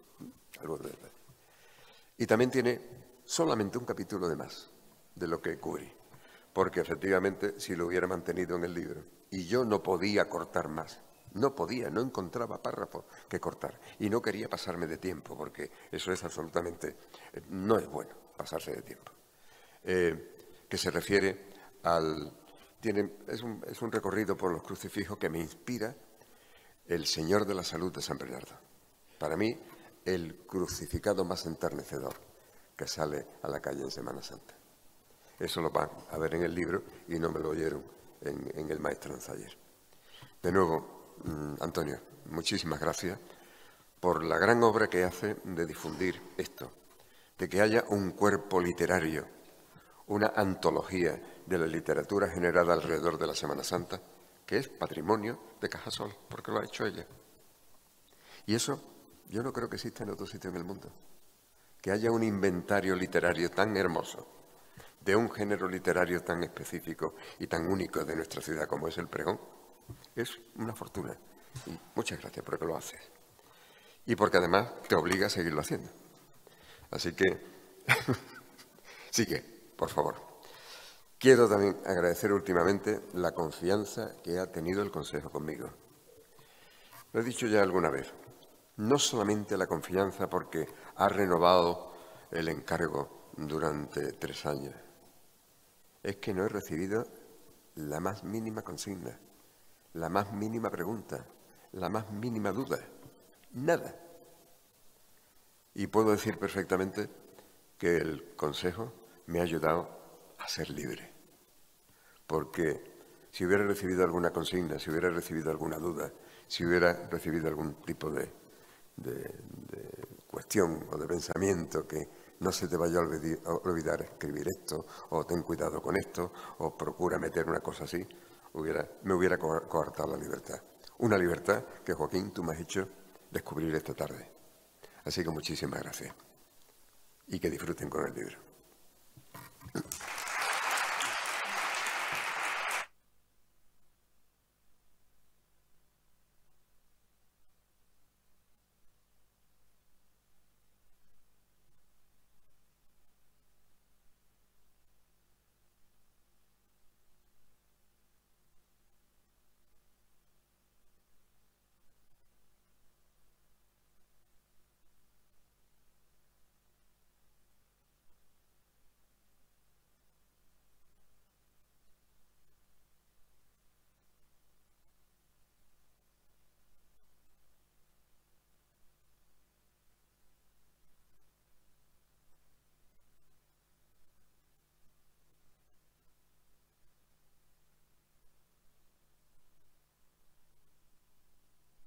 S6: Y también tiene solamente un capítulo de más de lo que cubrí. Porque efectivamente, si lo hubiera mantenido en el libro, y yo no podía cortar más, no encontraba párrafos que cortar. Y no quería pasarme de tiempo, porque eso es absolutamente, no es bueno pasarse de tiempo. Que se refiere al... es un recorrido por los crucifijos que me inspira el Señor de la Salud de San Bernardo. Para mí, el crucificado más enternecedor que sale a la calle en Semana Santa. Eso lo van a ver en el libro y no me lo oyeron en el Maestranza ayer. De nuevo, Antonio, muchísimas gracias por la gran obra que hace de difundir esto, de que haya un cuerpo literario, una antología de la literatura generada alrededor de la Semana Santa, que es patrimonio de Cajasol, porque lo ha hecho ella. Y eso yo no creo que exista en otro sitio en el mundo. Que haya un inventario literario tan hermoso, de un género literario tan específico y tan único de nuestra ciudad como es el pregón, es una fortuna. Y muchas gracias por que lo haces. Y porque además te obliga a seguirlo haciendo. Así que, sigue, por favor. Quiero también agradecer últimamente la confianza que ha tenido el Consejo conmigo. Lo he dicho ya alguna vez. No solamente la confianza porque ha renovado el encargo durante 3 años. Es que no he recibido la más mínima consigna, la más mínima pregunta, la más mínima duda. Nada. Y puedo decir perfectamente que el Consejo me ha ayudado a ser libre. Porque si hubiera recibido alguna consigna, si hubiera recibido alguna duda, si hubiera recibido algún tipo de cuestión o de pensamiento que no se te vaya a olvidar escribir esto, o ten cuidado con esto, o procura meter una cosa así, me hubiera coartado la libertad. Una libertad que, Joaquín, tú me has hecho descubrir esta tarde. Así que muchísimas gracias. Y que disfruten con el libro.